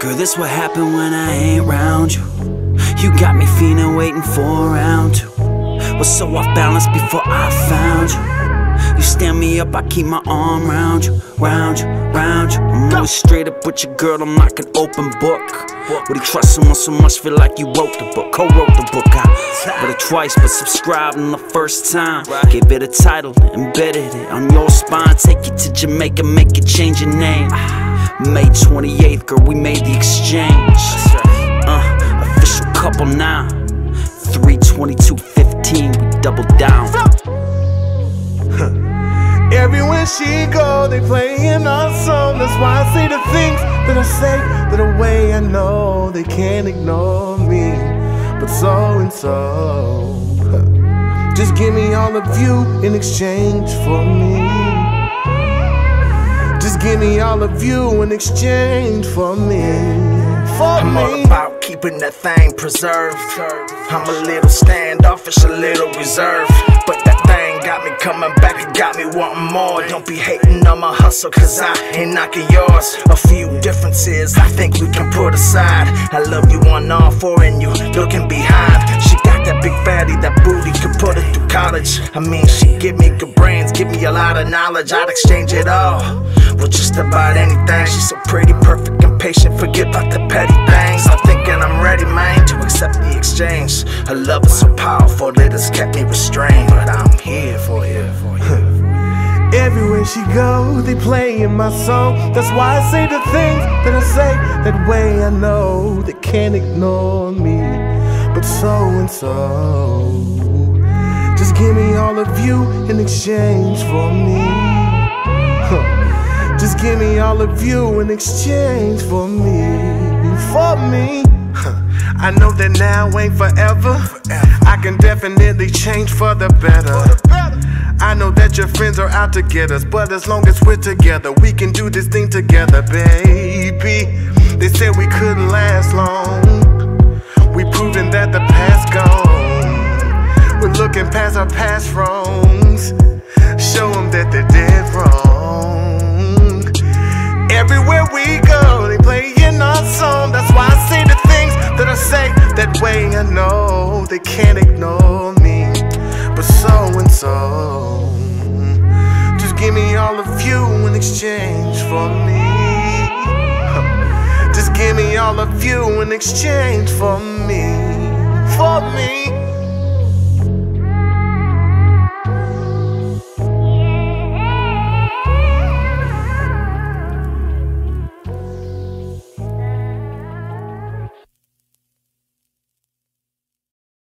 Girl, this what happen when I ain't round you. You got me feeling, waiting for a round two. Was so off balance before I found you. You stand me up, I keep my arm round you, round you, round you. I'm always straight up with your girl, I'm like an open book. Would you trust someone so much, feel like you wrote the book, co-wrote the book. I read it twice, but subscribed on the first time. Gave it a title, embedded it on your spine. Take you to Jamaica, make you change your name. May 28th, girl, we made the exchange. Official couple now. 3/22/15, we double down. Everywhere she go, they playing our song. That's why I say the things that I say, that a way I know they can't ignore me. But so and so, just give me all of you in exchange for me. Just give me all of you in exchange for me. I'm all about keeping that thing preserved. I'm a little standoffish, a little reserved, but that thing got me coming back, it got me wanting more. Don't be hating on my hustle, cause I ain't knocking yours. A few differences I think we can put aside. I love you on all four and you looking behind. She got that big fatty, that booty could put her through college. I mean, she give me good brains, give me a lot of knowledge. I'd exchange it all with just about anything. She's so pretty, perfect, and patient. Forget about the petty things. I'm thinking I'm ready, man, to accept the exchange. Her love is so powerful that it's kept me restrained, but I'm here for you. Everywhere she go, they playing my song. That's why I say the things that I say. That way I know they can't ignore me. But so and so, just give me all of you in exchange for me. Just give me all of you in exchange for me. For me. I know that now ain't forever. I can definitely change for the better. I know that your friends are out to get us, but as long as we're together, we can do this thing together, baby. They said we couldn't last long. We proving that the past gone. We're looking past our past wrongs. Show them that they're dead wrong. Everywhere we go, they playing our song. That's why I say the things that I say. That way I know they can't ignore me. But so and so, just give me all of you in exchange for me. Just give me all of you in exchange for me. For me.